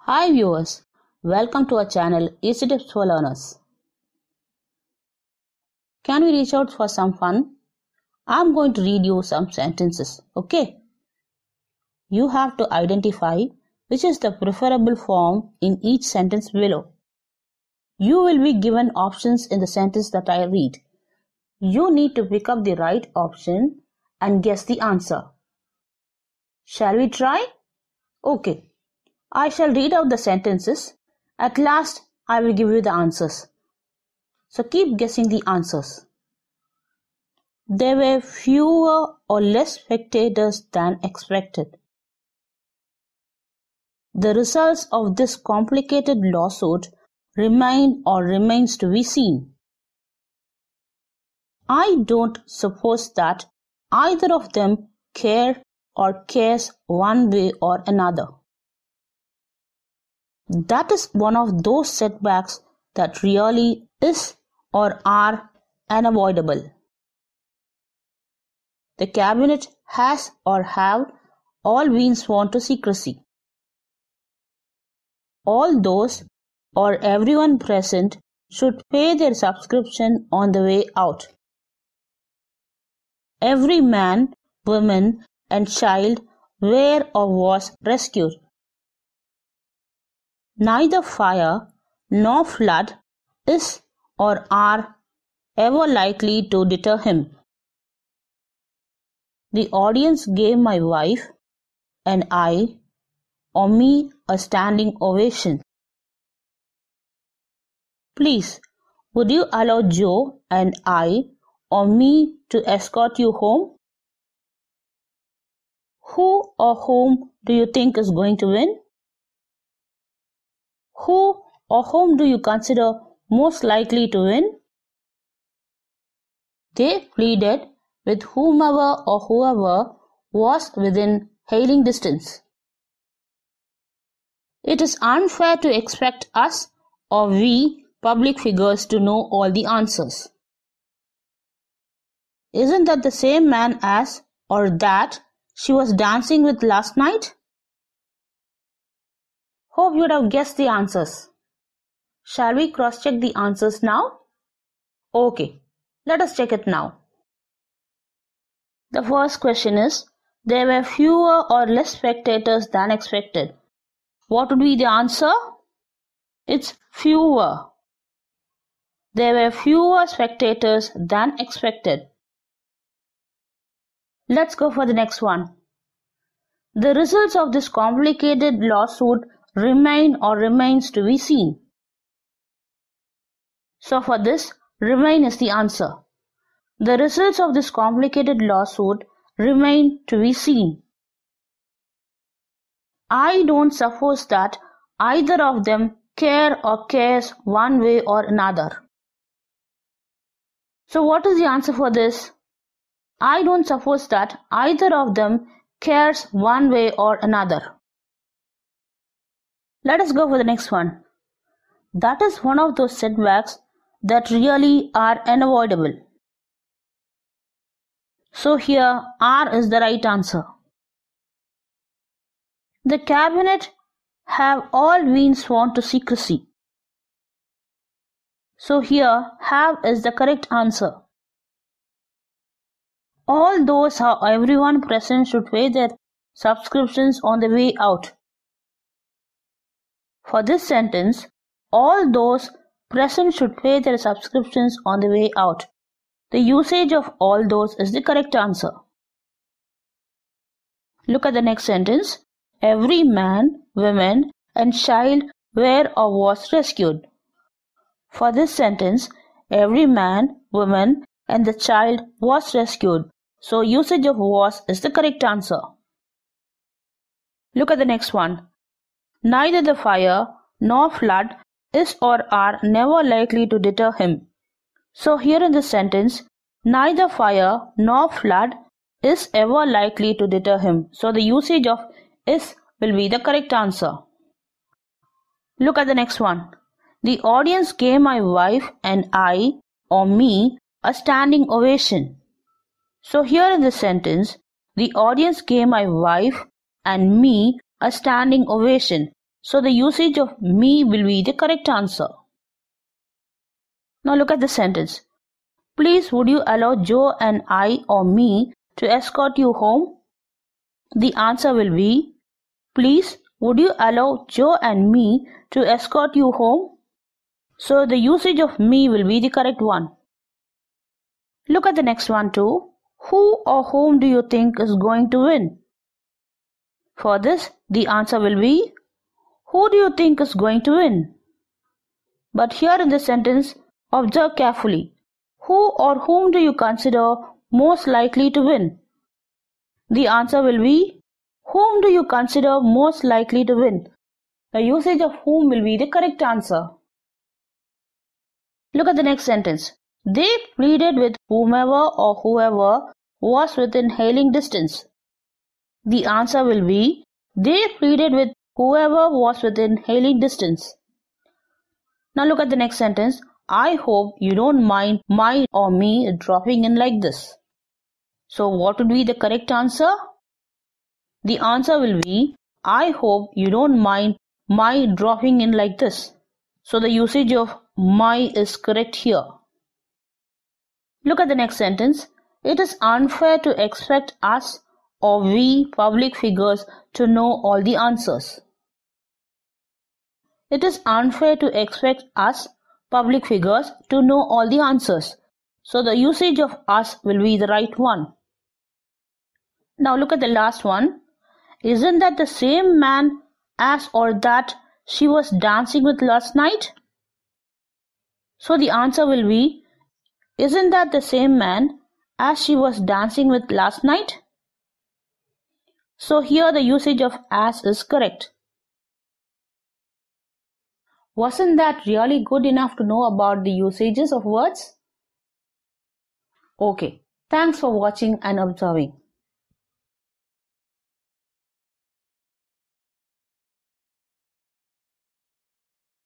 Hi viewers, welcome to our channel Easy Tips for Learners. Can we reach out for some fun? I'm going to read you some sentences, okay? You have to identify which is the preferable form in each sentence below. You will be given options in the sentence that I read. You need to pick up the right option and guess the answer. Shall we try? Okay. I shall read out the sentences. At last, I will give you the answers. So keep guessing the answers. There were fewer or less spectators than expected. The results of this complicated lawsuit remain or remains to be seen. I don't suppose that either of them care or cares one way or another. That is one of those setbacks that really is or are unavoidable. The cabinet has or have all been sworn to secrecy. All those or everyone present should pay their subscription on the way out. Every man, woman, and child were or was rescued. Neither fire nor flood is or are ever likely to deter him. The audience gave my wife and I or me a standing ovation. Please, would you allow Joe and I or me to escort you home? Who or whom do you think is going to win? Who or whom do you consider most likely to win? They pleaded with whomever or whoever was within hailing distance. It is unfair to expect us or we public figures to know all the answers. Isn't that the same man as or that she was dancing with last night? Hope you would have guessed the answers. Shall we cross-check the answers now? Okay, let us check it now. The first question is, there were fewer or less spectators than expected. What would be the answer? It's fewer. There were fewer spectators than expected. Let's go for the next one. The results of this complicated lawsuit remain or remains to be seen. So for this, remain is the answer. The results of this complicated lawsuit remain to be seen. I don't suppose that either of them care or cares one way or another. So what is the answer for this? I don't suppose that either of them cares one way or another. Let us go for the next one. That is one of those setbacks that really are unavoidable. So here R is the right answer. The cabinet have all been sworn to secrecy. So here have is the correct answer. All those or everyone present should pay their subscriptions on the way out. For this sentence, all those present should pay their subscriptions on the way out. The usage of all those is the correct answer. Look at the next sentence. Every man, woman, and child were or was rescued. For this sentence, every man, woman, and the child was rescued. So usage of was is the correct answer. Look at the next one. Neither the fire nor flood is or are never likely to deter him. So here in this sentence, neither fire nor flood is ever likely to deter him. So the usage of is will be the correct answer. Look at the next one. The audience gave my wife and I or me a standing ovation. So here in this sentence, the audience gave my wife and me a standing ovation. So the usage of me will be the correct answer. Now look at the sentence. Please would you allow Joe and I or me to escort you home? The answer will be, please would you allow Joe and me to escort you home? So the usage of me will be the correct one. Look at the next one too. Who or whom do you think is going to win? For this, the answer will be, who do you think is going to win? But here in the sentence, observe carefully. Who or whom do you consider most likely to win? The answer will be, whom do you consider most likely to win? The usage of whom will be the correct answer. Look at the next sentence. They pleaded with whomever or whoever was within hailing distance. The answer will be, they pleaded with whoever was within hailing distance. Now look at the next sentence. I hope you don't mind my or me dropping in like this. So what would be the correct answer? The answer will be, I hope you don't mind my dropping in like this. So the usage of my is correct here. Look at the next sentence. It is unfair to expect us or we public figures to know all the answers. It is unfair to expect us public figures to know all the answers. So the usage of us will be the right one. Now look at the last one. Isn't that the same man as or that she was dancing with last night? So the answer will be, isn't that the same man as she was dancing with last night? So here the usage of as is correct. Wasn't that really good enough to know about the usages of words? Okay, thanks for watching and observing.